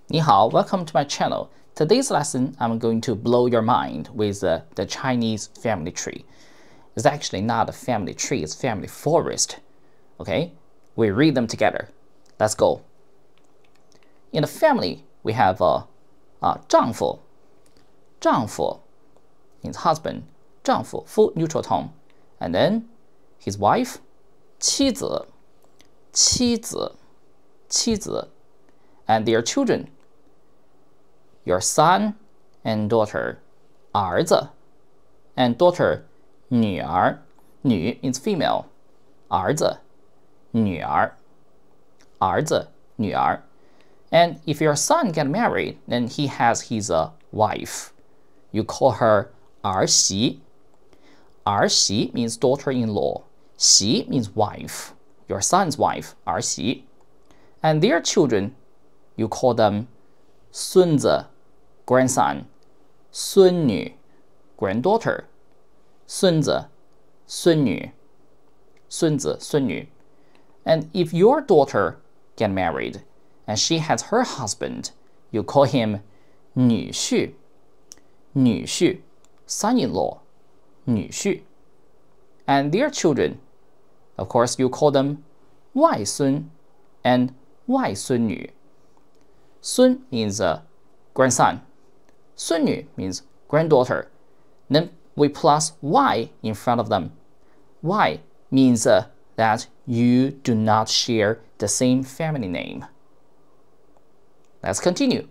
你好, welcome to my channel. Today's lesson, I'm going to blow your mind with the Chinese family tree. It's actually not a family tree, it's family forest. Okay, we read them together. Let's go. In the family, we have 丈夫, 丈夫 means husband, 丈夫, full neutral tone. And then his wife, 妻子, 妻子, 妻子. And their children, your son and daughter, 儿子 and daughter, 女儿, 女 means female, 儿子, 女儿, 儿子, 女儿. And if your son get married, then he has his wife. You call her 儿媳. 儿媳 means daughter-in-law. 媳 means wife. Your son's wife, 儿媳. And their children, you call them 孙子, grandson, 孙女, granddaughter, 孙子, 孙女, 孙子, 孙女. And if your daughter get married and she has her husband, you call him 女婿, 女婿, son-in-law, 女婿. And their children, of course, you call them 外孙 and 外孙女. 孙 means grandson. 孙女 means granddaughter. Then we plus y in front of them. Y means that you do not share the same family name. Let's continue.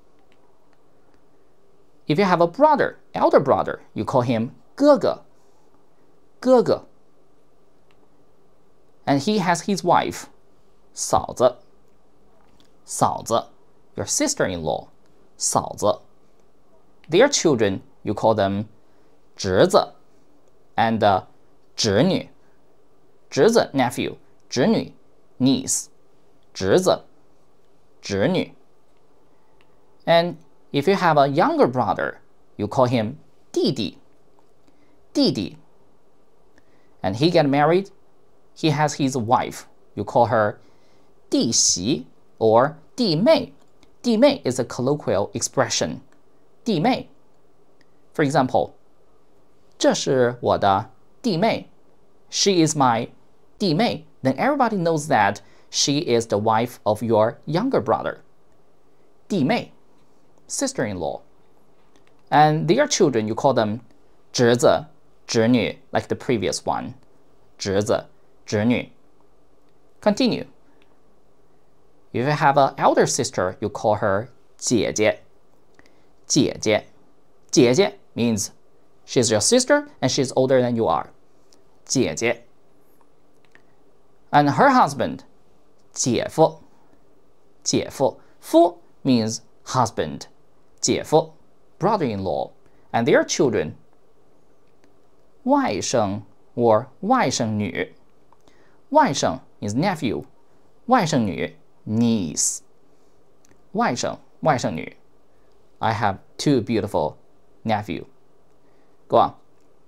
If you have a brother, elder brother, you call him 哥哥, 哥哥. And he has his wife, 嫂子, 嫂子, your sister-in-law, 嫂子. Their children, you call them 侄子 and 侄女. 侄子 nephew, 侄女 niece, 侄子, 侄女. And if you have a younger brother, you call him 弟弟, 弟弟. And he get married, he has his wife. You call her 弟媳 or 弟妹. 弟妹 is a colloquial expression. 弟妹. For example, 这是我的弟妹. She is my 弟妹. Then everybody knows that she is the wife of your younger brother. 弟妹, sister-in-law. And their children, you call them 侄子, 侄女, like the previous one. 侄子, 侄女. Continue. If you have an elder sister, you call her 姐姐. 姐姐. 姐姐 means she's your sister and she's older than you are. 姐姐. And her husband, 姐夫. 姐夫. 夫 means husband. 姐夫, brother-in-law. And their children, 外甥 or 外甥女. 外甥 is nephew. 外甥女 niece. 外甥, 外甥女. I have two beautiful nephew. Go on.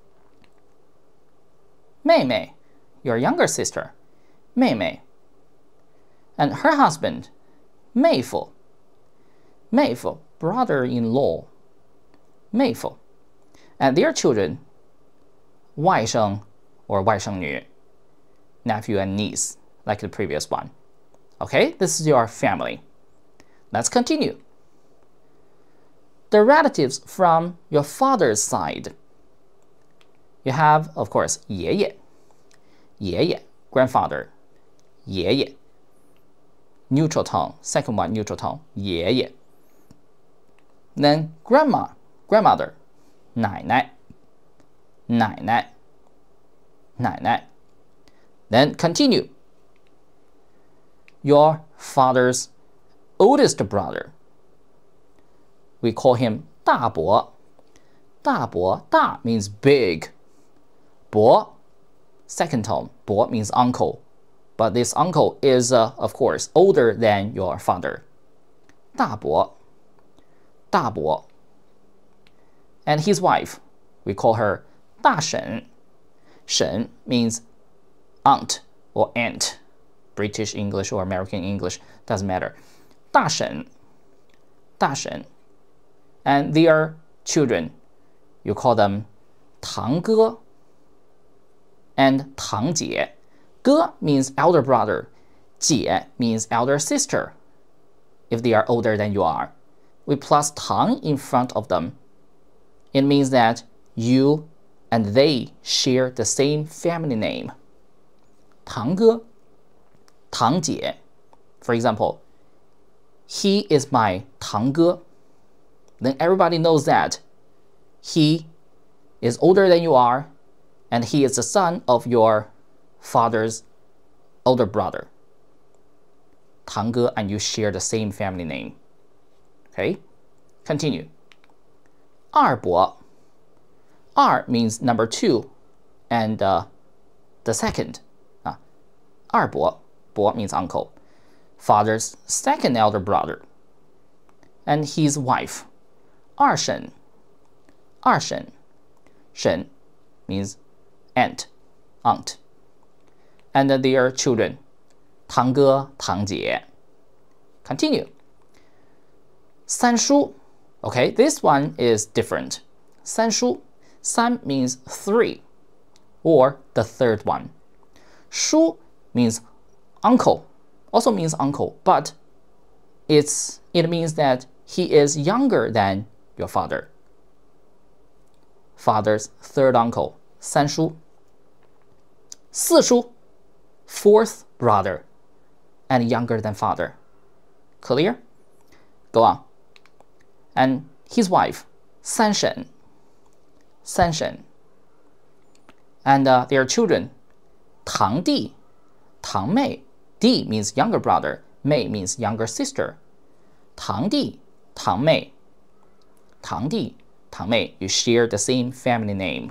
妹妹, your younger sister. 妹妹. And her husband, 妹夫. 妹夫, brother-in-law. 妹夫. And their children, 外甥 or 外甥女. Nephew and niece, like the previous one. Okay, this is your family. Let's continue. The relatives from your father's side. You have, of course, 爷爷. 爷爷, grandfather. 爷爷. Neutral tone, second one, neutral tone. 爷爷. Then grandma, grandmother. 奶奶. 奶奶. 奶奶. Then continue. Your father's oldest brother. We call him 大伯. 大伯, 大 means big. 伯, second tone. 伯 means uncle. But this uncle is, of course, older than your father. 大伯. 大伯. And his wife, we call her 大婶. 婶 means aunt or aunt. British English or American English, doesn't matter. 大婶. 大婶. And their children, you call them 堂哥 and 堂姐. 哥 means elder brother. 姐 means elder sister. If they are older than you are, we plus 堂 in front of them. It means that you and they share the same family name. 堂哥, 堂姐. For example, he is my 堂哥. Then everybody knows that he is older than you are, and he is the son of your father's older brother. 堂哥 and you share the same family name. Okay, continue. 二伯. 二 means number 2 and the second. 二伯, 伯 means uncle. Father's second elder brother. And his wife. 二婶. 二婶. 婶 means aunt. And their children. 堂哥堂姐. Continue. 三叔. Okay, this one is different. 三叔. 三 means 3 or the third one. 叔 means uncle, also means uncle, but it means that he is younger than your father. Father's third uncle, 三叔. 四叔, fourth brother, and younger than father. Clear? Go on. And his wife, 三婶. 三婶. And their children, 堂弟, 堂妹. D means younger brother, 妹 means younger sister. 堂弟, 堂妹. 堂弟, 堂妹, you share the same family name.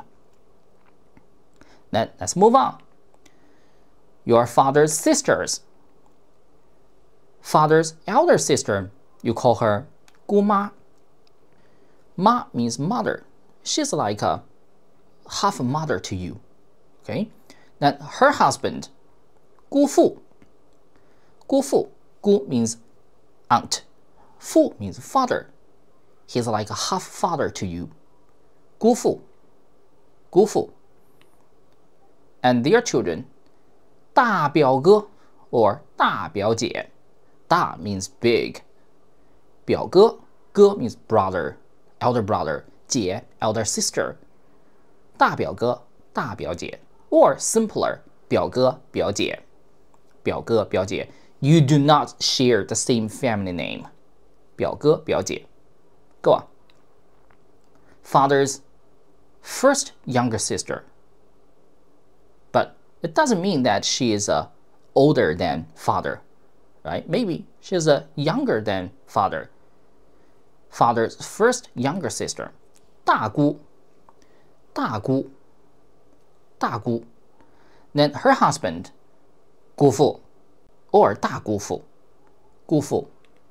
Then let's move on. Your father's sisters. Father's elder sister, you call her 姑妈. Ma means mother. She's like a half mother to you. Okay? Then her husband, 姑父. 姑父, 姑 means aunt. 父 means father. He's like a half father to you. 姑父. 姑父. And their children, 大表哥 or 大表姐. 大 means big. 表哥, 哥 means brother, elder brother. 姐 elder sister. 大表哥大表姐 or simpler 表哥表姐表哥表姐 You do not share the same family name. 表哥表姐 Go on. Father's first younger sister. But it doesn't mean that she is older than father, right? Maybe she's younger than father. Father's first younger sister. 大姑 大姑 大姑 Then her husband 姑父 or 大姑父 姑父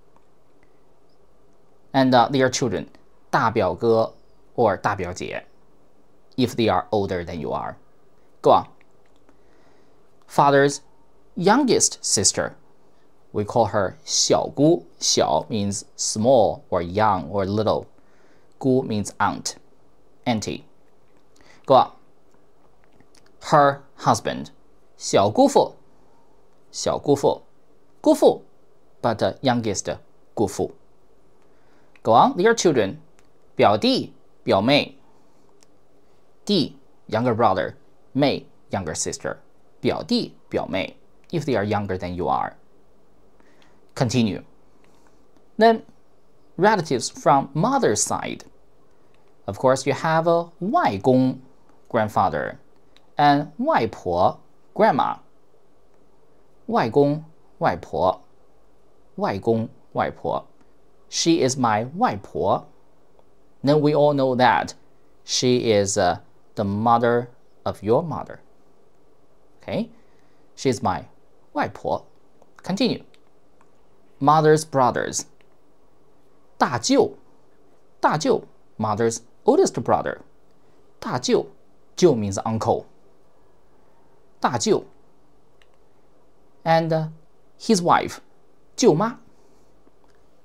And their children 大表哥 or 大表姐 if they are older than you are. Go on. Father's youngest sister. We call her 小姑. 小 means small or young or little. 姑 means aunt, auntie. Go on. Her husband, 小姑父. 小姑父. 姑父, but youngest 姑父. Go on. Their children, 表弟表妹. 弟 younger brother, 妹 younger sister. 表弟表妹 if they are younger than you are. Continue. Then relatives from mother's side. Of course, you have a 外公 grandfather and 外婆 grandma. 外公外婆外公外婆 She is my 外婆. Then we all know that she is the mother of your mother. Okay? She is my 外婆. Continue. Mother's brothers. 大舅大舅 mother's oldest brother. 大舅 舅 means uncle. 大舅 and his wife 舅妈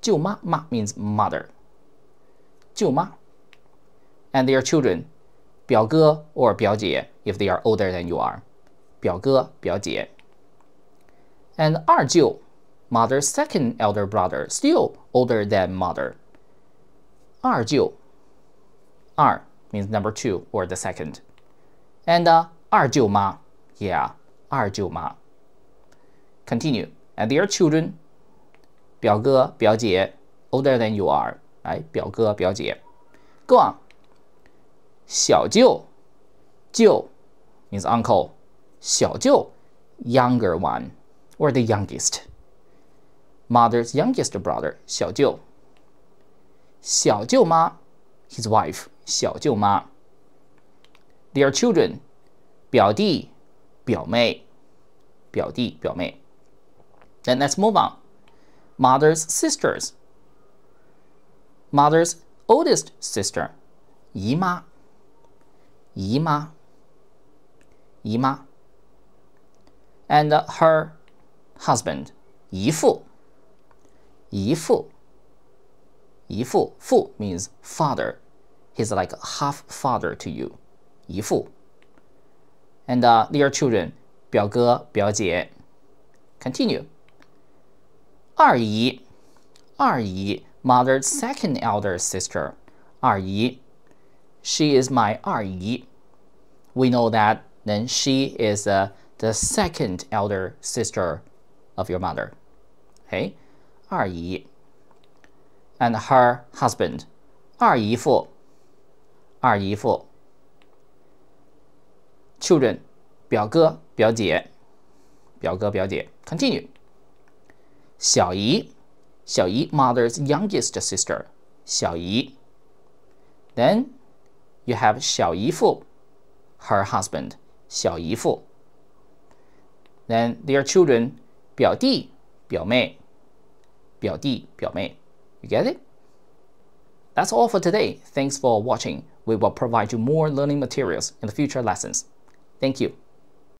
舅妈 ma means mother. 舅妈 and their children 表哥 or 表姐 if they are older than you are. 表哥表姐 and 二舅 mother's second elder brother, still older than mother. 二舅 二 means number 2 or the second. And 二舅妈 yeah, 二舅妈 Continue. And their children 表哥表姐 older than you are, right? 表哥表姐 Go on. 小舅舅 means uncle. 小舅 younger one or the youngest. Mother's youngest brother 小舅小舅妈 his wife 小舅妈 Their children 表弟表妹表弟表妹 Then let's move on. Mother's sisters. Mother's oldest sister 姨妈姨妈姨妈 And her husband 姨父姨父姨父 父 means father. He's like half father to you. 姨父 And their children 表哥表姐 Continue. 二姨二姨 mother's second elder sister 二姨 She is my 二姨 We know that then she is the second elder sister of your mother. Okay? 二姨 And her husband 二姨父二姨父 Children 表哥表姐表哥表姐 Continue. 小姨小姨 mother's youngest sister 小姨 Then you have 小姨父 her husband 小姨父 Then their children 表弟表妹表弟表妹 You get it? That's all for today. Thanks for watching. We will provide you more learning materials in the future lessons. Thank you.